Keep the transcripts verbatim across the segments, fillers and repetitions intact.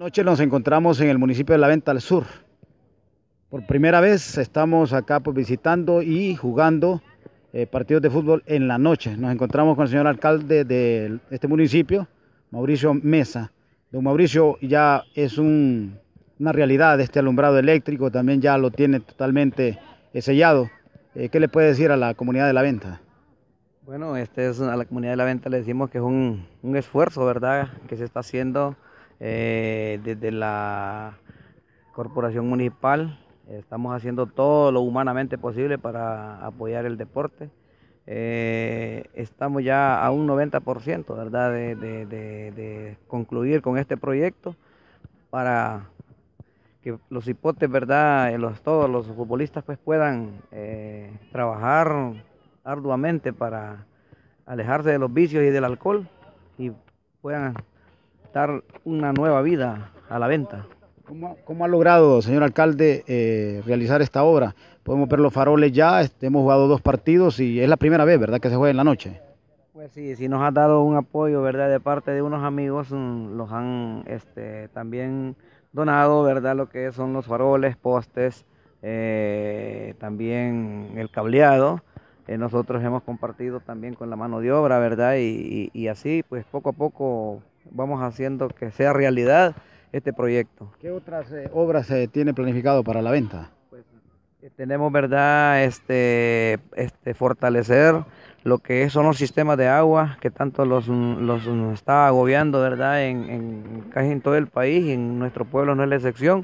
Noche nos encontramos en el municipio de La Venta del Sur. Por primera vez estamos acá pues, visitando y jugando eh, partidos de fútbol en la noche. Nos encontramos con el señor alcalde de este municipio, Mauricio Mesa. Don Mauricio, ya es un, una realidad este alumbrado eléctrico, también ya lo tiene totalmente eh, sellado. Eh, ¿Qué le puede decir a la comunidad de La Venta? Bueno, este es a la comunidad de La Venta le decimos que es un, un esfuerzo, ¿verdad?, que se está haciendo eh, desde la corporación municipal. Estamos haciendo todo lo humanamente posible para apoyar el deporte. Eh, estamos ya a un noventa por ciento, ¿verdad?, de, de, de, de concluir con este proyecto para que los hipotes, ¿verdad?, los, todos los futbolistas pues puedan eh, trabajar arduamente para alejarse de los vicios y del alcohol y puedan dar una nueva vida a La Venta. ¿Cómo, cómo ha logrado, señor alcalde, eh, realizar esta obra? Podemos ver los faroles ya, este, hemos jugado dos partidos y es la primera vez, ¿verdad?, que se juega en la noche. Pues sí, sí nos ha dado un apoyo, ¿verdad?, de parte de unos amigos, mm, los han este, también donado, ¿verdad?, lo que son los faroles, postes, eh, también el cableado. Eh, nosotros hemos compartido también con la mano de obra, ¿verdad? Y, y, y así, pues poco a poco vamos haciendo que sea realidad este proyecto. ¿Qué otras eh, obras se eh, tiene planificado para La Venta? Pues eh, tenemos, ¿verdad?, este, este, fortalecer lo que son los sistemas de agua que tanto los, los nos está agobiando, ¿verdad?, en, en casi en todo el país, y en nuestro pueblo no es la excepción.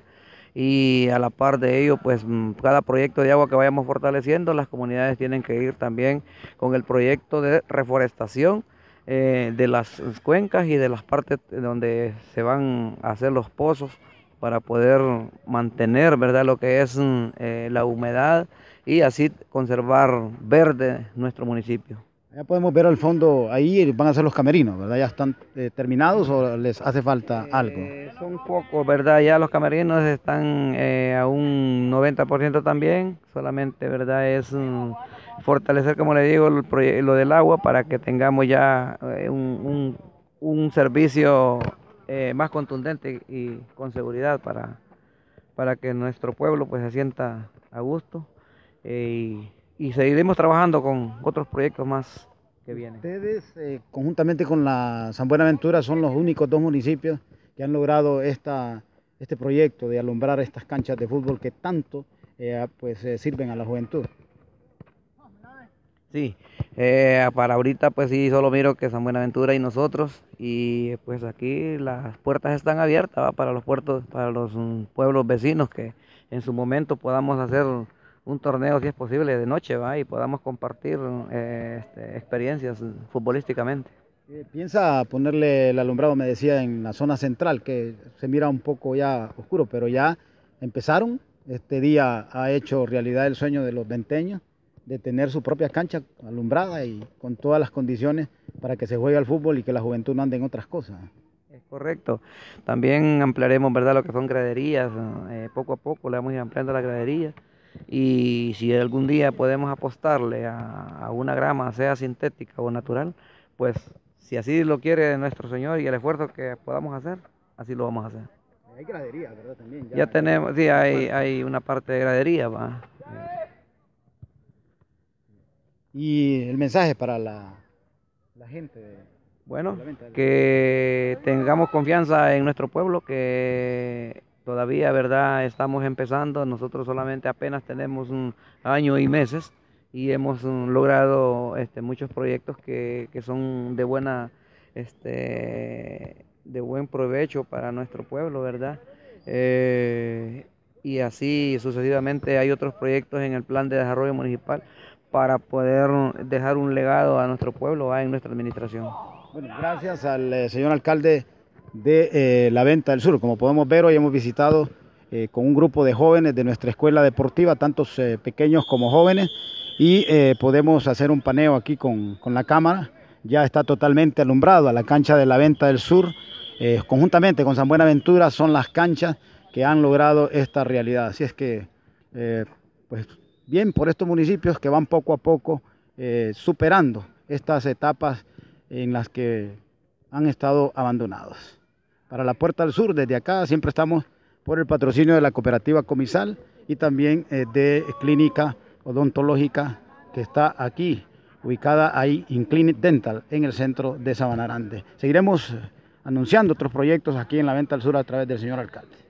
Y a la par de ello, pues cada proyecto de agua que vayamos fortaleciendo, las comunidades tienen que ir también con el proyecto de reforestación eh, de las cuencas y de las partes donde se van a hacer los pozos para poder mantener, ¿verdad?, lo que es eh, la humedad y así conservar verde nuestro municipio. Ya podemos ver al fondo, ahí van a ser los camerinos, ¿verdad? ¿Ya están eh, terminados o les hace falta algo? Eh, son pocos, ¿verdad? Ya los camerinos están eh, a un noventa por ciento también, solamente, ¿verdad?, es um, fortalecer, como le digo, el lo del agua para que tengamos ya eh, un, un, un servicio eh, más contundente y con seguridad para, para que nuestro pueblo pues se sienta a gusto. Eh, y, y seguiremos trabajando con otros proyectos más que vienen. Ustedes, eh, conjuntamente con la San Buenaventura, son los únicos dos municipios que han logrado esta, este proyecto de alumbrar estas canchas de fútbol que tanto eh, pues, eh, sirven a la juventud. Sí, eh, para ahorita pues sí, solo miro que San Buenaventura y nosotros, y pues aquí las puertas están abiertas, ¿va?, para los puertos, para los um, pueblos vecinos, que en su momento podamos hacer un torneo, si es posible, de noche, ¿va?, y podamos compartir eh, este, experiencias futbolísticamente. Eh, ¿Piensa ponerle el alumbrado, me decía, en la zona central, que se mira un poco ya oscuro, pero ya empezaron? Este día ha hecho realidad el sueño de los venteños de tener su propia cancha alumbrada y con todas las condiciones para que se juegue al fútbol y que la juventud no ande en otras cosas. Es correcto. También ampliaremos, ¿verdad?, lo que son graderías. Eh, poco a poco le vamos a ir ampliando las graderías. Y si algún día podemos apostarle a, a una grama, sea sintética o natural, pues si así lo quiere nuestro Señor y el esfuerzo que podamos hacer, así lo vamos a hacer. Hay graderías, ¿verdad? También. Ya, ya tenemos, sí, hay, hay una parte de gradería, ¿va? Y el mensaje para la, la gente de, bueno, de La Venta, que tengamos confianza en nuestro pueblo, que todavía, ¿verdad?, estamos empezando. Nosotros solamente apenas tenemos un año y meses y hemos um, logrado este, muchos proyectos que, que son de buena, este, de buen provecho para nuestro pueblo, ¿verdad? Eh, y así sucesivamente hay otros proyectos en el plan de desarrollo municipal para poder dejar un legado a nuestro pueblo, ¿va?, en nuestra administración. Bueno, gracias al eh, señor alcalde de eh, La Venta del Sur. Como podemos ver, hoy hemos visitado eh, con un grupo de jóvenes de nuestra escuela deportiva, tantos eh, pequeños como jóvenes, y eh, podemos hacer un paneo aquí con, con la cámara. Ya está totalmente alumbrado a la cancha de La Venta del Sur. Eh, conjuntamente con San Buenaventura son las canchas que han logrado esta realidad. Así es que, eh, pues bien por estos municipios que van poco a poco eh, superando estas etapas en las que han estado abandonados. para la Puerta del Sur. Desde acá siempre estamos por el patrocinio de la cooperativa Comisal y también eh, de Clínica Odontológica que está aquí, ubicada ahí en Clinic Dental, en el centro de Sabana Grande. Seguiremos anunciando otros proyectos aquí en la Venta del Sur a través del señor alcalde.